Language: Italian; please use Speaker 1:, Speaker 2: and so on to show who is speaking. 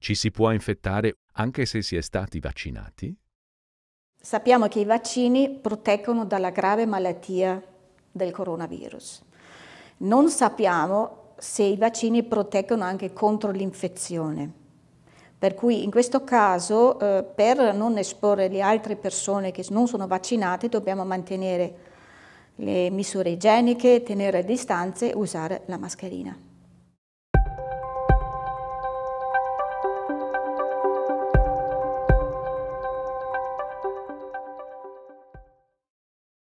Speaker 1: Ci si può infettare anche se si è stati vaccinati?
Speaker 2: Sappiamo che i vaccini proteggono dalla grave malattia del coronavirus. Non sappiamo se i vaccini proteggono anche contro l'infezione. Per cui in questo caso, per non esporre le altre persone che non sono vaccinate, dobbiamo mantenere le misure igieniche, tenere le distanze e usare la mascherina.